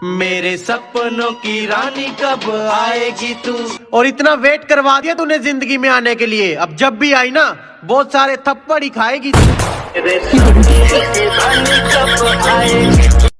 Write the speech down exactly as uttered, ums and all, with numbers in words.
मेरे सपनों की रानी कब आएगी तू। और इतना वेट करवा दिया तूने जिंदगी में आने के लिए, अब जब भी आई ना बहुत सारे थप्पड़ ही खाएगी तू। मेरे सपनों की रानी कब आएगी।